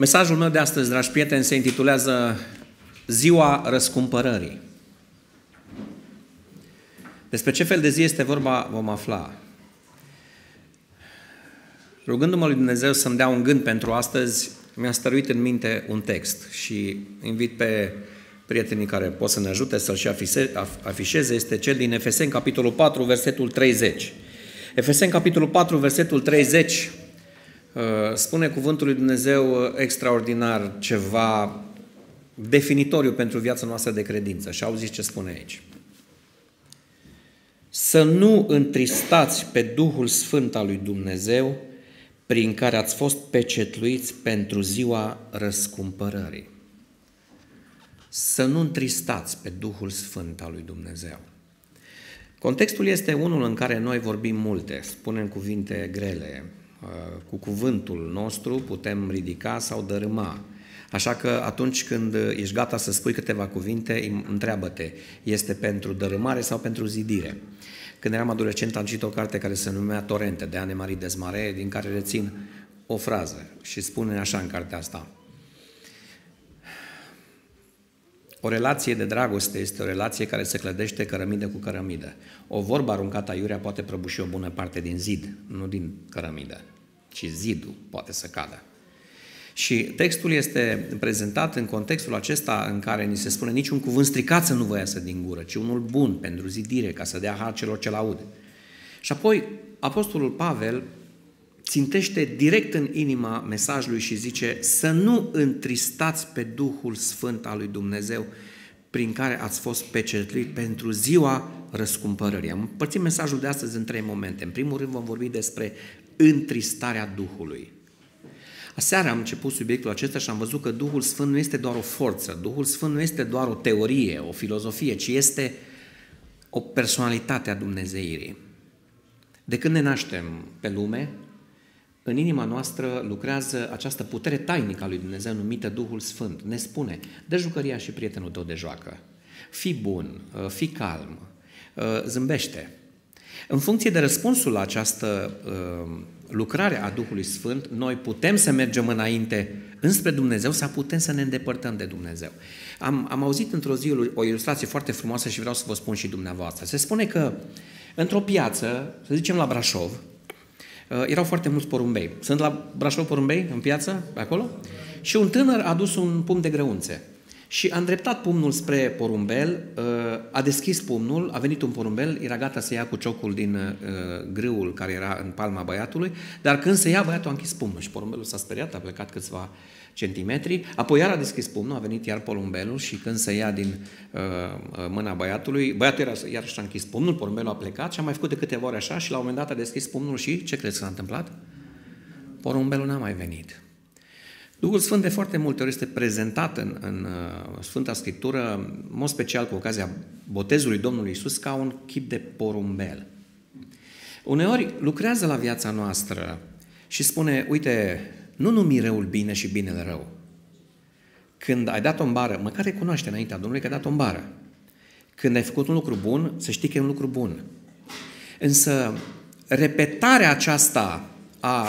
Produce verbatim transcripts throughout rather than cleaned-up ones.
Mesajul meu de astăzi, dragi prieteni, se intitulează Ziua Răscumpărării. Despre ce fel de zi este vorba vom afla. Rugându-mă lui Dumnezeu să-mi dea un gând pentru astăzi, mi-a stăruit în minte un text și invit pe prietenii care pot să ne ajute să-l și afișeze. Este cel din Efeseni, capitolul patru, versetul treizeci. Efeseni, capitolul patru, versetul treizeci, spune cuvântul lui Dumnezeu extraordinar, ceva definitoriu pentru viața noastră de credință. Și auziți ce spune aici. Să nu întristați pe Duhul Sfânt al lui Dumnezeu, prin care ați fost pecetluiți pentru ziua răscumpărării. Să nu întristați pe Duhul Sfânt al lui Dumnezeu. Contextul este unul în care noi vorbim multe, spunem cuvinte grele. Cu cuvântul nostru putem ridica sau dărâma. Așa că atunci când ești gata să spui câteva cuvinte, întreabă-te, este pentru dărâmare sau pentru zidire? Când eram adolescent am citit o carte care se numea Torente, de Anne-Marie Desmarais, din care rețin o frază și spune așa în cartea asta. O relație de dragoste este o relație care se clădește cărămidă cu cărămidă. O vorbă aruncată aiurea poate prăbuși o bună parte din zid, nu din cărămidă, ci zidul poate să cadă. Și textul este prezentat în contextul acesta în care ni se spune niciun cuvânt stricat să nu vă iasă din gură, ci unul bun pentru zidire, ca să dea har celor ce-l aud. Și apoi Apostolul Pavel țintește direct în inima mesajului și zice să nu întristați pe Duhul Sfânt al lui Dumnezeu prin care ați fost pecetluit pentru ziua răscumpărării. Am împărțit mesajul de astăzi în trei momente. În primul rând vom vorbi despre întristarea Duhului. Aseară am început subiectul acesta și am văzut că Duhul Sfânt nu este doar o forță, Duhul Sfânt nu este doar o teorie, o filozofie, ci este o personalitate a dumnezeirii. De când ne naștem pe lume, în inima noastră lucrează această putere tainică a lui Dumnezeu numită Duhul Sfânt. Ne spune, dă jucăria și prietenul tău de joacă, fii bun, fii calm, zâmbește. În funcție de răspunsul la această uh, lucrare a Duhului Sfânt, noi putem să mergem înainte înspre Dumnezeu sau putem să ne îndepărtăm de Dumnezeu. Am, am auzit într-o zi o ilustrație foarte frumoasă și vreau să vă spun și dumneavoastră. Se spune că într-o piață, să zicem la Brașov, uh, erau foarte mulți porumbei. Sunt la Brașov porumbei în piață, acolo? Și un tânăr a adus un pumn de grăunțe. Și a îndreptat pumnul spre porumbel, a deschis pumnul, a venit un porumbel, era gata să ia cu ciocul din grâul care era în palma băiatului, dar când se ia, băiatul a închis pumnul și porumbelul s-a speriat, a plecat câțiva centimetri, apoi iar a deschis pumnul, a venit iar porumbelul și când se ia din mâna băiatului, băiatul era, iar și-a închis pumnul, porumbelul a plecat și a mai făcut de câteva ori așa și la un moment dat a deschis pumnul și ce crezi că s-a întâmplat? Porumbelul n-a mai venit. Duhul Sfânt de foarte multe ori este prezentat în, în Sfânta Scriptură, în mod special cu ocazia botezului Domnului Iisus, ca un chip de porumbel. Uneori lucrează la viața noastră și spune, uite, nu numi răul bine și binele rău. Când ai dat o bară, măcar recunoaște înaintea Domnului că ai dat o bară. Când ai făcut un lucru bun, să știi că e un lucru bun. Însă repetarea aceasta a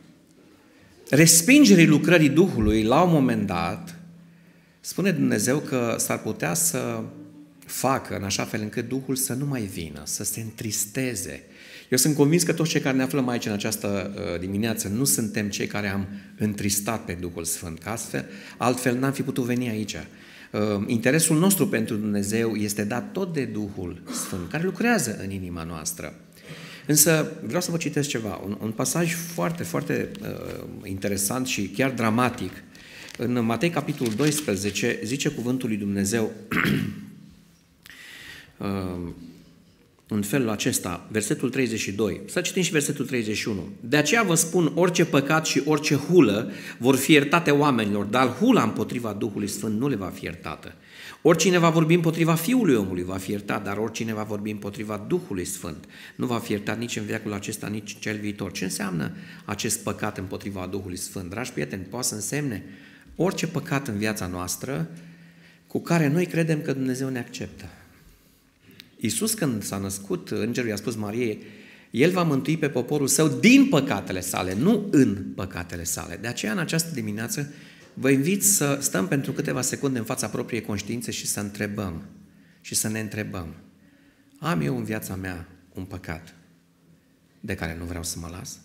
respingerii lucrării Duhului, la un moment dat, spune Dumnezeu că s-ar putea să facă în așa fel încât Duhul să nu mai vină, să se întristeze. Eu sunt convins că toți cei care ne aflăm aici în această dimineață nu suntem cei care am întristat pe Duhul Sfânt, că astfel, altfel n-am fi putut veni aici. Interesul nostru pentru Dumnezeu este dat tot de Duhul Sfânt, care lucrează în inima noastră. Însă vreau să vă citesc ceva, un, un pasaj foarte, foarte uh, interesant și chiar dramatic. În Matei, capitolul doisprezece, zice cuvântul lui Dumnezeu uh, în felul acesta, versetul treizeci și doi. Să citim și versetul treizeci și unu. De aceea vă spun, orice păcat și orice hulă vor fi iertate oamenilor, dar hula împotriva Duhului Sfânt nu le va fi iertată. Oricine va vorbi împotriva Fiului omului va fi iertat, dar oricine va vorbi împotriva Duhului Sfânt nu va fi iertat nici în veacul acesta, nici cel viitor. Ce înseamnă acest păcat împotriva Duhului Sfânt? Dragi prieteni, poate să însemne orice păcat în viața noastră cu care noi credem că Dumnezeu ne acceptă. Iisus, când s-a născut, îngerul i-a spus Mariei, El va mântui pe poporul său din păcatele sale, nu în păcatele sale. De aceea, în această dimineață, vă invit să stăm pentru câteva secunde în fața propriei conștiințe și să întrebăm și să ne întrebăm. Am eu în viața mea un păcat de care nu vreau să mă las?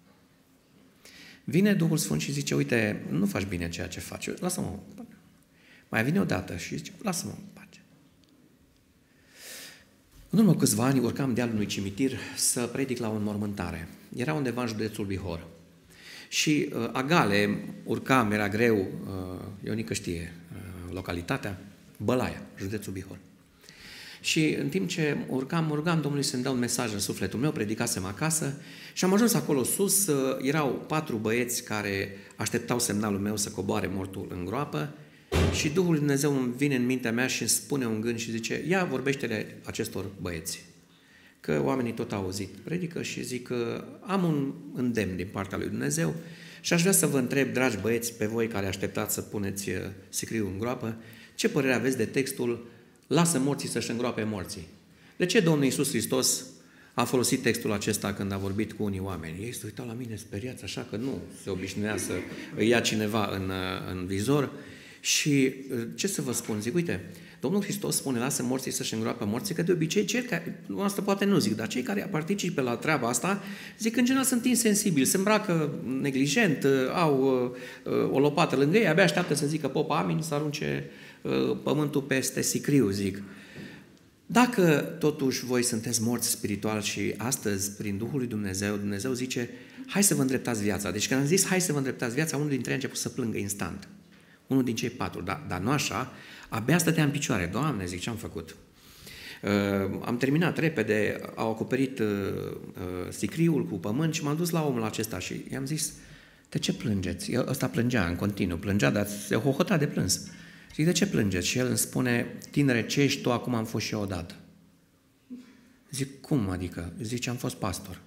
Vine Duhul Sfânt și zice, uite, nu faci bine ceea ce faci, lasă-mă. Mai vine odată și zice, lasă-mă în pace. În urmă câțiva ani urcam dealul unui cimitir să predic la o înmormântare. Era undeva în județul Bihor. Și uh, Agale, urcam, era greu, uh, Ionică știe uh, localitatea, Bălaia, județul Bihor. Și în timp ce urcam, urcam Domnului să-mi dea un mesaj în sufletul meu, predicasem acasă și am ajuns acolo sus, uh, erau patru băieți care așteptau semnalul meu să coboare mortul în groapă și Duhul Dumnezeu îmi vine în mintea mea și îmi spune un gând și zice, ia vorbește-le acestor băieți. Că oamenii tot au auzit predică și zic că am un îndemn din partea lui Dumnezeu și aș vrea să vă întreb, dragi băieți, pe voi care așteptați să puneți sicriul în groapă, ce părere aveți de textul lasă morții să-și îngroape morții? De ce Domnul Iisus Hristos a folosit textul acesta când a vorbit cu unii oameni? Ei se uitau la mine speriați, așa că nu se obișnuia să îi ia cineva în, în vizor. Și ce să vă spun? Zic, uite, Domnul Hristos spune, lasă morții să-și îngroapă morții, că de obicei cei care, asta poate nu zic, dar cei care participă la treaba asta, zic, în general sunt insensibili, se îmbracă neglijent, au o lopată lângă ei, abia așteaptă să zică popa amin, să arunce pământul peste sicriu, zic. Dacă totuși voi sunteți morți spiritual și astăzi, prin Duhul lui Dumnezeu, Dumnezeu zice, hai să vă îndreptați viața. Deci când am zis, hai să vă îndreptați viața, unul dintre ei a început să plângă instant. Unul din cei patru, dar, dar nu așa, abia stătea în picioare. Doamne, zic, ce am făcut? Uh, am terminat repede, au acoperit uh, uh, sicriul cu pământ și m-am dus la omul acesta și i-am zis, de ce plângeți? El, ăsta plângea în continuu, plângea, dar se hohota de plâns. Zic, de ce plângeți? Și el îmi spune, tinere, ce ești tu, acum am fost și eu odată. Zic, cum adică? Zice, am fost pastor.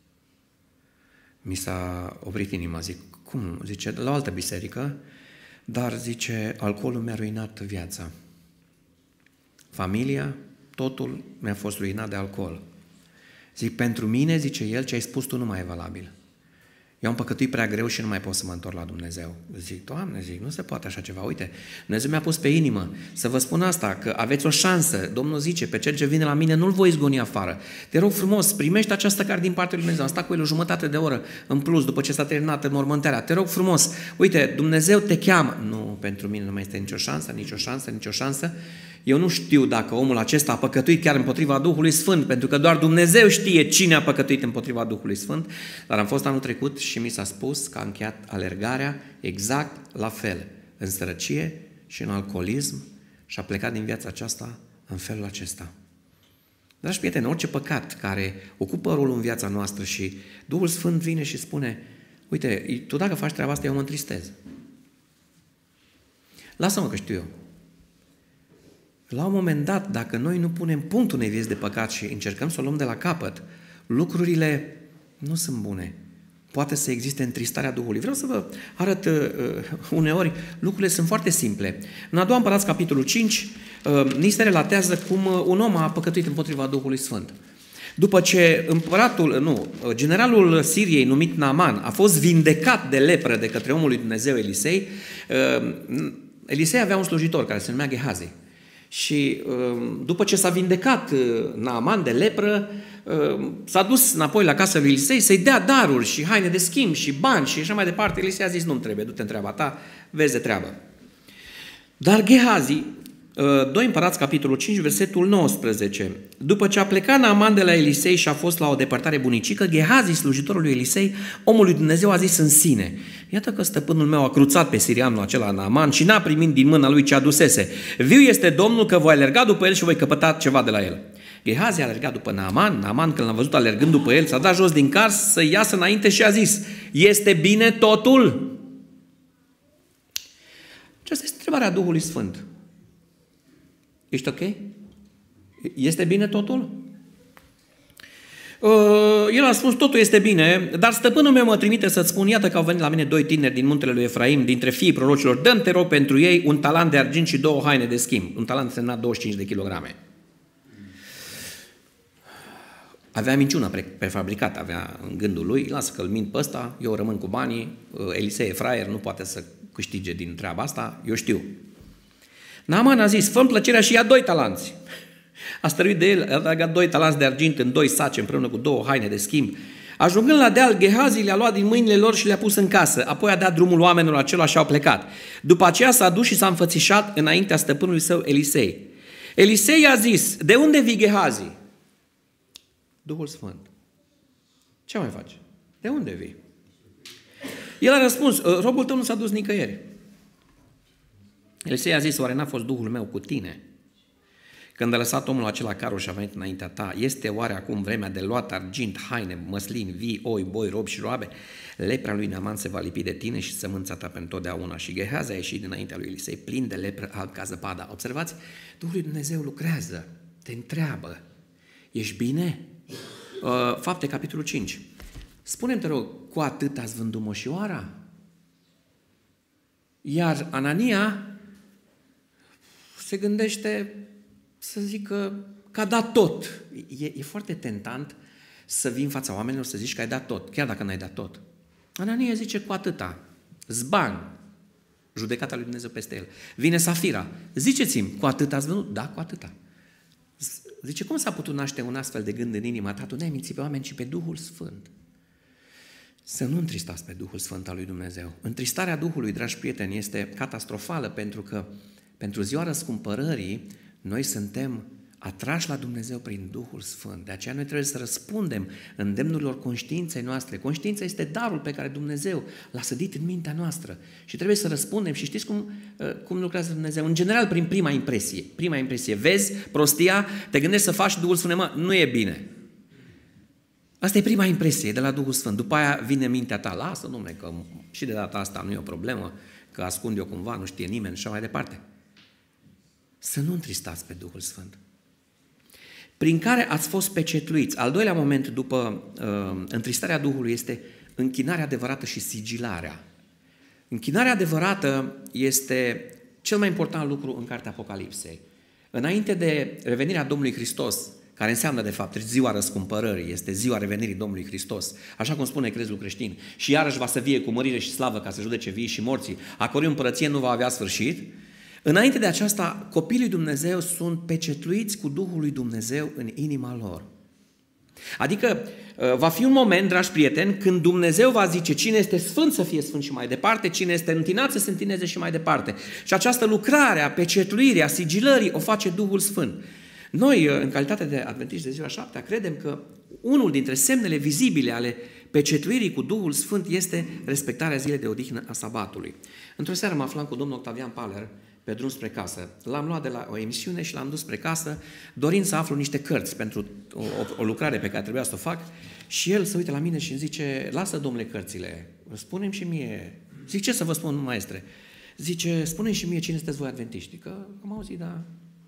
Mi s-a oprit inima, zic, cum? Zice, la o altă biserică, dar, zice, alcoolul mi-a ruinat viața. Familia, totul mi-a fost ruinat de alcool. Zic, pentru mine, zice el, ce ai spus tu nu mai e valabil. Eu am păcătuit prea greu și nu mai pot să mă întorc la Dumnezeu. Zic, Doamne, zic, nu se poate așa ceva. Uite, Dumnezeu mi-a pus pe inimă să vă spun asta, că aveți o șansă. Domnul zice, pe cel ce vine la mine nu-l voi izgoni afară. Te rog frumos, primește această carte din partea lui Dumnezeu. Am stat cu el o jumătate de oră în plus după ce s-a terminat înmormântarea. Te rog frumos, uite, Dumnezeu te cheamă. Nu, pentru mine nu mai este nicio șansă, nicio șansă, nicio șansă. Eu nu știu dacă omul acesta a păcătuit chiar împotriva Duhului Sfânt, pentru că doar Dumnezeu știe cine a păcătuit împotriva Duhului Sfânt, dar am fost anul trecut și mi s-a spus că a încheiat alergarea exact la fel, în sărăcie și în alcoolism și a plecat din viața aceasta în felul acesta. Dragi prieteni, orice păcat care ocupă rolul în viața noastră și Duhul Sfânt vine și spune, uite, tu dacă faci treaba asta, eu mă întristez. Lasă-mă că știu eu. La un moment dat, dacă noi nu punem punct unei vieți de păcat și încercăm să o luăm de la capăt, lucrurile nu sunt bune. Poate să existe întristarea Duhului. Vreau să vă arăt uh, uneori, lucrurile sunt foarte simple. În a doua Împărați, capitolul cinci, uh, ni se relatează cum un om a păcătuit împotriva Duhului Sfânt. După ce împăratul, nu, generalul Siriei numit Naaman a fost vindecat de lepră de către omul lui Dumnezeu Elisei, uh, Elisei avea un slujitor care se numea Gehazi. Și după ce s-a vindecat Naaman de lepră, s-a dus înapoi la casa lui Elisei să-i dea daruri și haine de schimb și bani și așa mai departe. Elisei a zis, nu-mi trebuie, du-te în treaba ta, vezi de treabă. Dar Gehazi, doi Împărați, capitolul cinci, versetul nouăsprezece, după ce a plecat Naaman de la Elisei și a fost la o depărtare bunicică, Gehazi, slujitorul lui Elisei, omul lui Dumnezeu, a zis în sine, iată că stăpânul meu a cruțat pe sirianul acela Naaman și n-a primit din mâna lui ce adusese. Viu este Domnul că voi alerga după el și voi căpăta ceva de la el. Gehazi a alergat după Naaman, Naaman când l-a văzut alergând după el, s-a dat jos din car să iasă înainte și a zis, este bine totul? Aceasta este întrebarea Duhului Sfânt. Ești ok? Este bine totul? Uh, el a spus, totul este bine, dar stăpânul meu mă trimite să-ți spun, iată că au venit la mine doi tineri din muntele lui Efraim, dintre fiii prorocilor, dă-mi, te rog, pentru ei un talant de argint și două haine de schimb. Un talant însemna douăzeci și cinci de kilograme. Avea minciună prefabricată, avea în gândul lui, lasă că-l mint pe ăsta, eu rămân cu banii, Elisei e fraier, nu poate să câștige din treaba asta, eu știu. Naaman a zis, fă-mi plăcerea și ia doi talanți. A stăruit de el, a dat doi talanți de argint în doi saci împreună cu două haine de schimb. Ajungând la deal, Gehazi le-a luat din mâinile lor și le-a pus în casă. Apoi a dat drumul oamenilor acelora și au plecat. După aceea s-a dus și s-a înfățișat înaintea stăpânului său Elisei. Elisei a zis, de unde vii, Gehazi? Duhul Sfânt. Ce mai faci? De unde vii? El a răspuns, robul tău nu s-a dus nicăieri. Elisei a zis, oare n-a fost Duhul meu cu tine? Când a lăsat omul acela carul și a venit înaintea ta, este oare acum vremea de luat argint, haine, măslini, vii, oi, boi, robi și roabe? Lepra lui Naaman se va lipi de tine și sămânța ta pentru totdeauna. Și Gehazi a ieșit dinaintea lui Elisei, plin de lepră, alb ca zăpada. Observați, Duhul lui Dumnezeu lucrează, te întreabă, ești bine? Uh, Fapte, capitolul cinci. Spune-mi, te rog, cu atât ați vândut moșioara? Iar Anania se gândește să zică că a dat tot. E, e foarte tentant să vii în fața oamenilor să zici că ai dat tot, chiar dacă n-ai dat tot. Anania zice cu atâta, zbani, judecata lui Dumnezeu peste el. Vine Safira, ziceți-mi, cu atâta ați vândut? Da, cu atâta. Zice, cum s-a putut naște un astfel de gând în inima ta? Tu n-ai mințit pe oameni, ci pe Duhul Sfânt. Să nu întristați pe Duhul Sfânt al lui Dumnezeu. Întristarea Duhului, dragi prieteni, este catastrofală pentru că pentru ziua răscumpărării noi suntem atrași la Dumnezeu prin Duhul Sfânt. De aceea noi trebuie să răspundem îndemnurilor conștiinței noastre. Conștiința este darul pe care Dumnezeu l-a sădit în mintea noastră și trebuie să răspundem. Și știți cum, cum lucrează Dumnezeu? În general, prin prima impresie. Prima impresie. Vezi prostia, te gândești să faci și Duhul spune, mă, nu e bine. Asta e prima impresie de la Duhul Sfânt. După aia vine mintea ta, lasă, dom'le, că și de data asta nu e o problemă, că ascund eu cumva, nu știe nimeni și așa mai departe. Să nu întristați pe Duhul Sfânt. Prin care ați fost pecetluiți. Al doilea moment după uh, întristarea Duhului este închinarea adevărată și sigilarea. Închinarea adevărată este cel mai important lucru în cartea Apocalipsei. Înainte de revenirea Domnului Hristos, care înseamnă de fapt ziua răscumpărării, este ziua revenirii Domnului Hristos, așa cum spune crezul creștin, și iarăși va să vie cu mărire și slavă ca să judece vii și morții, a cărui împărăție nu va avea sfârșit. Înainte de aceasta, copiii lui Dumnezeu sunt pecetluiți cu Duhul lui Dumnezeu în inima lor. Adică va fi un moment, dragi prieteni, când Dumnezeu va zice cine este sfânt să fie sfânt și mai departe, cine este întinat să se întineze și mai departe. Și această lucrare a pecetluirii, a sigilării, o face Duhul Sfânt. Noi, în calitate de adventiști de ziua șaptea, credem că unul dintre semnele vizibile ale pecetluirii cu Duhul Sfânt este respectarea zilei de odihnă a sabatului. Într-o seară mă aflam cu domnul Octavian Paler pe drum spre casă. L-am luat de la o emisiune și l-am dus spre casă, dorind să aflu niște cărți pentru o, o lucrare pe care trebuia să o fac, și el se uită la mine și îmi zice, lasă, domnule, cărțile, spune-mi și mie. Zic, ce să vă spun, maestre? Zice, spune-mi și mie cine sunteți voi adventiști. Că am auzit, da.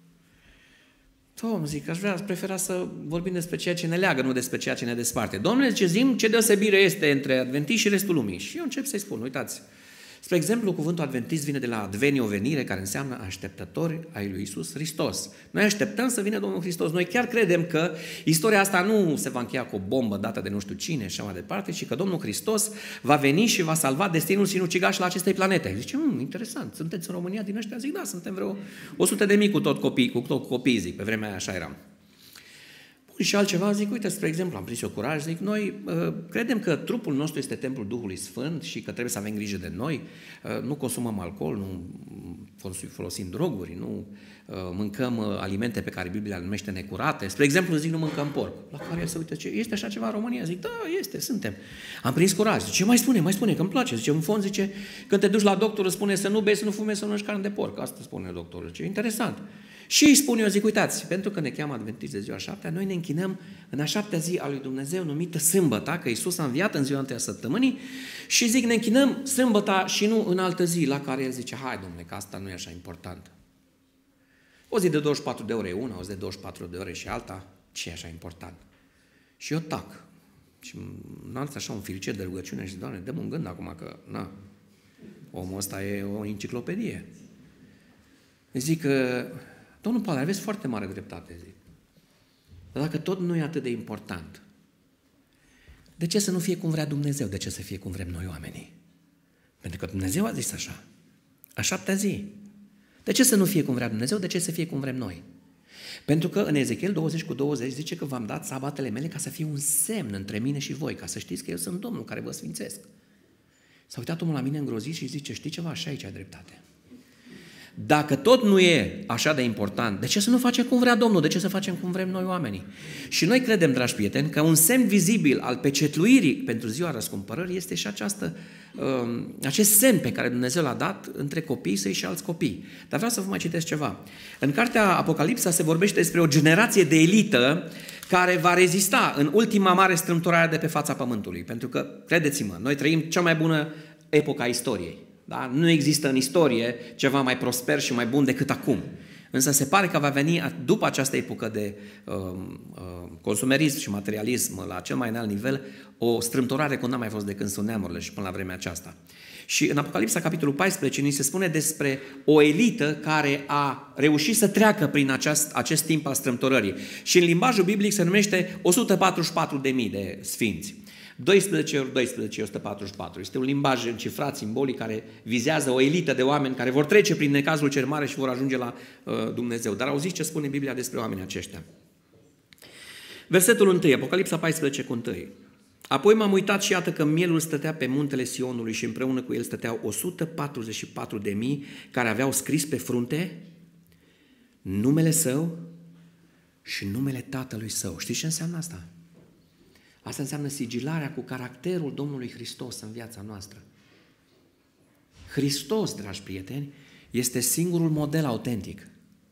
Tom, zic, aș vrea, prefera să vorbim despre ceea ce ne leagă, nu despre ceea ce ne desparte. Domnule, zice, zi-mi ce deosebire este între adventiști și restul lumii. Și eu încep să-i spun, uitați, spre exemplu, cuvântul adventist vine de la advenio, venire, care înseamnă așteptători ai lui Iisus Hristos. Noi așteptăm să vină Domnul Hristos. Noi chiar credem că istoria asta nu se va încheia cu o bombă dată de nu știu cine și așa mai departe, ci că Domnul Hristos va veni și va salva destinul sinucigaș la acestei planete. Zice, hm, interesant, sunteți în România din ăștia? Zic, da, suntem vreo o sută de mii cu tot copii, cu tot copii, zic, pe vremea aia așa eram. Și altceva, zic, uite, spre exemplu, am prins eu curaj, zic, noi uh, credem că trupul nostru este templul Duhului Sfânt și că trebuie să avem grijă de noi, uh, nu consumăm alcool, nu folosim droguri, nu uh, mâncăm uh, alimente pe care Biblia le numește necurate. Spre exemplu, zic, nu mâncăm porc. La care el se uită, ce, este așa ceva în România? Zic, da, este, suntem. Am prins curaj. Zice, mai spune, mai spune, că îmi place. Zice, în fond, zice, când te duci la doctor, îți spune să nu bei, să nu fumezi, să nu mănânci carne de porc. Asta spune doctorul. Zice, interesant. Și îi spun eu, zic, uitați, pentru că ne cheamă adventiști de ziua șaptea, noi ne închinăm în a șaptea zi a lui Dumnezeu numită sâmbăta, că Iisus a înviat în ziua întâia săptămânii, și zic, ne închinăm sâmbăta și nu în altă zi, la care el zice, hai, domnule, că asta nu e așa important. O zi de douăzeci și patru de ore e una, o zi de douăzeci și patru de ore și alta, ce e așa important? Și eu tac. Și înalță așa un firicet de rugăciune și zic, Doamne, dă-mă un gând acum că, na, omul ăsta e o enciclopedie. Zic că, domnul Paul, aveți foarte mare dreptate, zic. Dar dacă tot nu e atât de important, de ce să nu fie cum vrea Dumnezeu? De ce să fie cum vrem noi oamenii? Pentru că Dumnezeu a zis așa. A șaptea zi. De ce să nu fie cum vrea Dumnezeu? De ce să fie cum vrem noi? Pentru că în Ezechiel douăzeci cu douăzeci zice că v-am dat sabatele mele ca să fie un semn între mine și voi, ca să știți că eu sunt Domnul care vă sfințesc. S-a uitat omul la mine îngrozit și zice, știi ceva, așa aici ai dreptate. Dacă tot nu e așa de important, de ce să nu facem cum vrea Domnul? De ce să facem cum vrem noi oamenii? Și noi credem, dragi prieteni, că un semn vizibil al pecetluirii pentru ziua răscumpărării este și această, acest semn pe care Dumnezeu l-a dat între copiii săi și alți copii. Dar vreau să vă mai citesc ceva. În cartea Apocalipsa se vorbește despre o generație de elită care va rezista în ultima mare strâmtorare de pe fața pământului. Pentru că, credeți-mă, noi trăim cea mai bună epocă a istoriei. Da? Nu există în istorie ceva mai prosper și mai bun decât acum. Însă se pare că va veni, după această epocă de uh, uh, consumerism și materialism la cel mai înalt nivel, o strâmtorare cum n-a mai fost de când sunt neamurile și până la vremea aceasta. Și în Apocalipsa, capitolul paisprezece, ni se spune despre o elită care a reușit să treacă prin acest, acest timp al strâmtorării. Și în limbajul biblic se numește o sută patruzeci și patru de mii de sfinți. doisprezece ori doisprezece, o sută patruzeci și patru. Este un limbaj încifrat, simbolic, care vizează o elită de oameni care vor trece prin necazul cel mare și vor ajunge la uh, Dumnezeu. Dar auziți ce spune Biblia despre oamenii aceștia. Versetul unu, Apocalipsa paisprezece cu unu. Apoi m-am uitat și iată că mielul stătea pe muntele Sionului și împreună cu el stăteau o sută patruzeci și patru de mii care aveau scris pe frunte numele său și numele tatălui său. Știți ce înseamnă asta? Asta înseamnă sigilarea cu caracterul Domnului Hristos în viața noastră. Hristos, dragi prieteni, este singurul model autentic.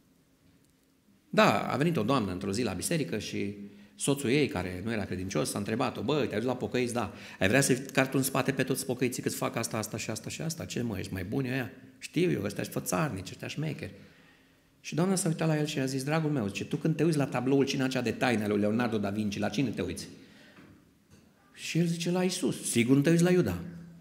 Da, a venit o doamnă într-o zi la biserică și soțul ei, care nu era credincios, s-a întrebat-o, bă, te-ai dus la pocăiți? Da. Ai vrea să carti în spate pe toți pocăiții că-ți fac asta, asta și asta și asta? Ce mă, ești mai buni ăia? Știu eu, ăștia-și fățarnici, ăștia șmecheri. Și doamna s-a uitat la el și a zis, dragul meu, zice, tu când te uiți la tabloul cine acea de taine lui Leonardo da Vinci, la cine te uiți? Și el zice, la Iisus. Sigur nu te uiți la Iuda?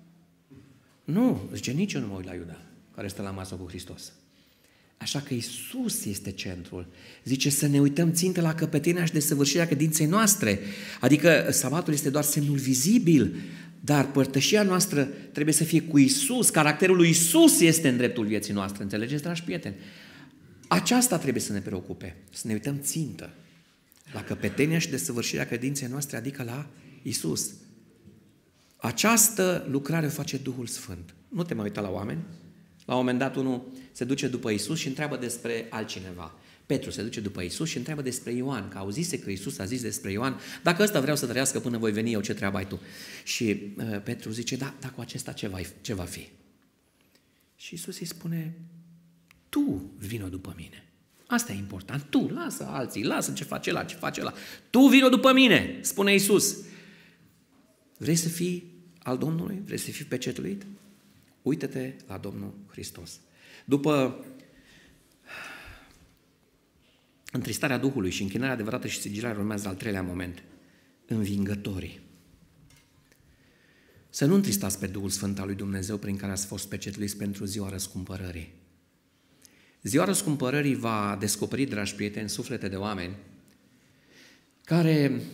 Nu, zice, nici eu nu mă uit la Iuda, care stă la masă cu Hristos. Așa că Iisus este centrul. Zice să ne uităm țintă la căpetenia și desăvârșirea credinței noastre. Adică sabatul este doar semnul vizibil, dar părtășia noastră trebuie să fie cu Iisus. Caracterul lui Iisus este în dreptul vieții noastre. Înțelegeți, dragi prieteni? Aceasta trebuie să ne preocupe. Să ne uităm țintă la căpetenia și desăvârșirea credinței noastre, adică la Iisus. Această lucrare o face Duhul Sfânt. Nu te mai uita la oameni. La un moment dat unul se duce după Iisus și întreabă despre altcineva. Petru se duce după Iisus și întreabă despre Ioan, că auzise că Iisus a zis despre Ioan, dacă ăsta vreau să trăiască până voi veni eu, ce treabă ai tu? Și uh, Petru zice, da, dar cu acesta ce va, ce va fi? Și Iisus îi spune, tu vino după mine. Asta e important. Tu, lasă alții, lasă ce face ăla, ce face ăla. Tu vino după mine, spune Iisus. Vrei să fii al Domnului? Vrei să fii pecetluit? Uită-te la Domnul Hristos. După întristarea Duhului și închinarea adevărată și sigilarea urmează al treilea moment. Învingătorii. Să nu întristați pe Duhul Sfânt al lui Dumnezeu prin care ați fost pecetluiți pentru ziua răscumpărării. Ziua răscumpărării va descoperi, dragi prieteni, suflete de oameni care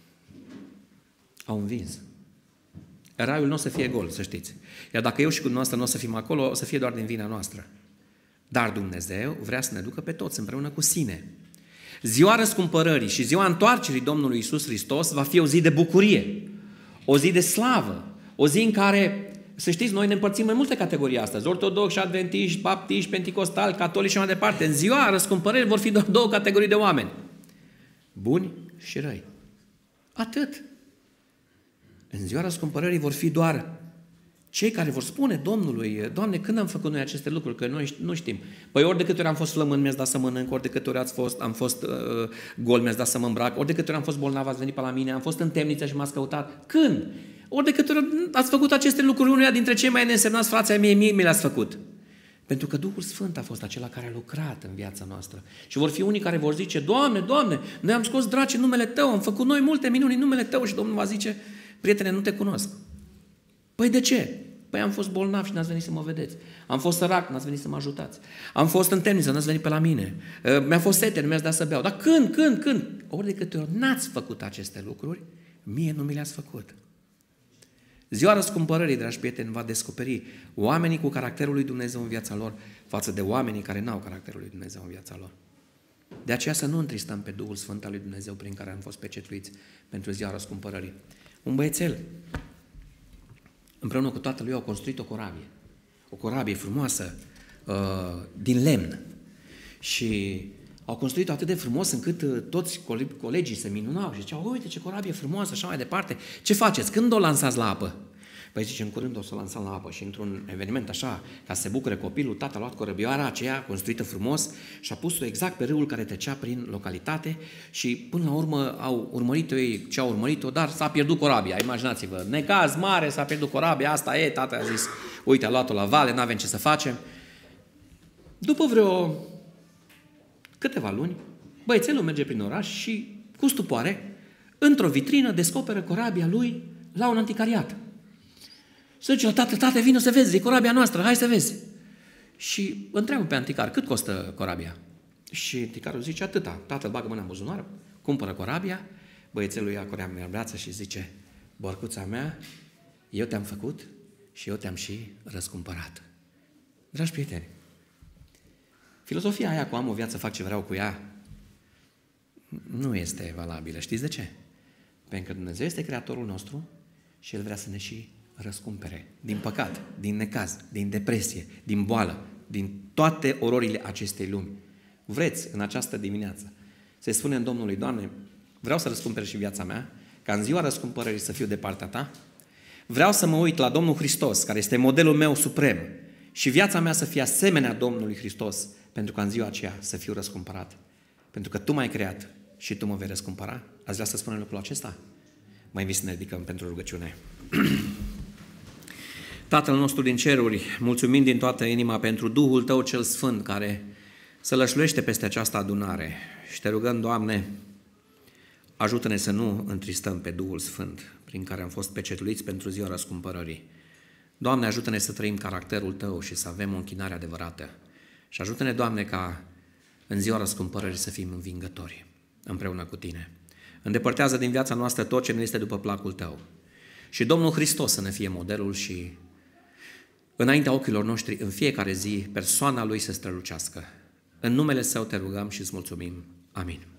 au învins. Raiul nu o să fie gol, să știți. Iar dacă eu și cu dumneavoastră nu o să fim acolo, o să fie doar din vina noastră. Dar Dumnezeu vrea să ne ducă pe toți împreună cu sine. Ziua răscumpărării și ziua întoarcerii Domnului Iisus Hristos va fi o zi de bucurie, o zi de slavă, o zi în care, să știți, noi ne împărțim în multe categorii astăzi, ortodoxi, adventiști, baptiști, penticostali, catolici și mai departe. În ziua răscumpărării vor fi doar două categorii de oameni, buni și răi. Atât. În ziua răscumpărării vor fi doar cei care vor spune Domnului, Doamne, când am făcut noi aceste lucruri, că noi nu știm. Păi ori de câte ori am fost flămând, mi-ați dat să mănânc, ori de câte ori ați fost, am fost uh, gol, mi-ați dat să mă îmbrac, ori de câte ori am fost bolnav, ați venit pe la mine, am fost în temniță și m-ați căutat. Când? Ori de câte ori ați făcut aceste lucruri, unuia dintre cei mai neînsemnați frații ai mei, mie mi le-ați făcut. Pentru că Duhul Sfânt a fost acela care a lucrat în viața noastră. Și vor fi unii care vor zice, Doamne, Doamne, noi am scos draci în numele Tău, am făcut noi multe minuni în numele Tău și Domnul va zice, prietene, nu te cunosc. Păi de ce? Păi am fost bolnav și n-ați venit să mă vedeți. Am fost sărac, n-ați venit să mă ajutați. Am fost în temniță, n-ați venit pe la mine. Mi-a fost sete, nu mi-ați dat să beau. Dar când, când, când? Ori de câte ori n-ați făcut aceste lucruri, mie nu mi le-ați făcut. Ziua răscumpărării, dragi prieteni, va descoperi oamenii cu caracterul lui Dumnezeu în viața lor față de oamenii care n-au caracterul lui Dumnezeu în viața lor. De aceea să nu întristăm pe Duhul Sfânt al lui Dumnezeu prin care am fost pecetuiți pentru ziua răscumpărării. Un băiețel, împreună cu tatăl lui, au construit o corabie. O corabie frumoasă, uh, din lemn. Și au construit-o atât de frumos încât toți colegii se minunau și ziceau, uite ce corabie frumoasă, așa mai departe. Ce faceți? Când o lansați la apă? Păi zice, în curând o să o lansăm la apă. Și într-un eveniment așa, ca să se bucure copilul, tata a luat corăbioara aceea construită frumos și a pus-o exact pe râul care trecea prin localitate și până la urmă au urmărit ei ce au urmărit-o, dar s-a pierdut corabia. Imaginați-vă, necaz mare, s-a pierdut corabia, asta e, tata a zis, uite, a luat-o la vale, n-avem ce să facem. După vreo câteva luni, băiețelul merge prin oraș și, cu stupoare, într-o vitrină descoperă corabia lui la un anticariat. Se duce la tată, tată, vină să vezi, e corabia noastră, hai să vezi. Și întreabă pe anticar, cât costă corabia? Și anticarul zice, atâta. Tatăl bagă mâna în buzunar, cumpără corabia, băiețelul ia corabia în brață și zice, borcuța mea, eu te-am făcut și eu te-am și răscumpărat. Dragi prieteni, filozofia aia cu am o viață, fac ce vreau cu ea, nu este valabilă. Știți de ce? Pentru că Dumnezeu este Creatorul nostru și El vrea să ne și răscumpere din păcat, din necaz, din depresie, din boală, din toate ororile acestei lumi. Vreți în această dimineață să-i spunem Domnului, Doamne, vreau să răscumperi și viața mea, ca în ziua răscumpărării să fiu de partea Ta. Vreau să mă uit la Domnul Hristos, care este modelul meu suprem, și viața mea să fie asemenea Domnului Hristos, pentru că în ziua aceea să fiu răscumpărat. Pentru că Tu m-ai creat și Tu mă vei răscumpăra. Ați vrea să spunem lucrul acesta? Mai invit să ne ridicăm pentru rugăciune. Tatăl nostru din ceruri, mulțumim din toată inima pentru Duhul Tău cel Sfânt care să lășluiește peste această adunare. Și Te rugăm, Doamne, ajută-ne să nu întristăm pe Duhul Sfânt prin care am fost pecetuiți pentru ziua răscumpărării. Doamne, ajută-ne să trăim caracterul Tău și să avem o închinare adevărată. Și ajută-ne, Doamne, ca în ziua răscumpărării să fim învingători împreună cu Tine. Îndepărtează din viața noastră tot ce nu este după placul Tău. Și Domnul Hristos să ne fie modelul și înaintea ochilor noștri în fiecare zi persoana Lui să strălucească. În numele Său Te rugăm și îți mulțumim. Amin.